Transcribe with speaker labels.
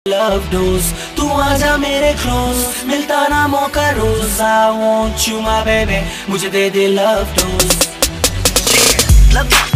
Speaker 1: Love dose, तू आजा मेरे क्लोज, मिलता ना मौका रोज। I want you my baby, मुझे दे दे लव डोज।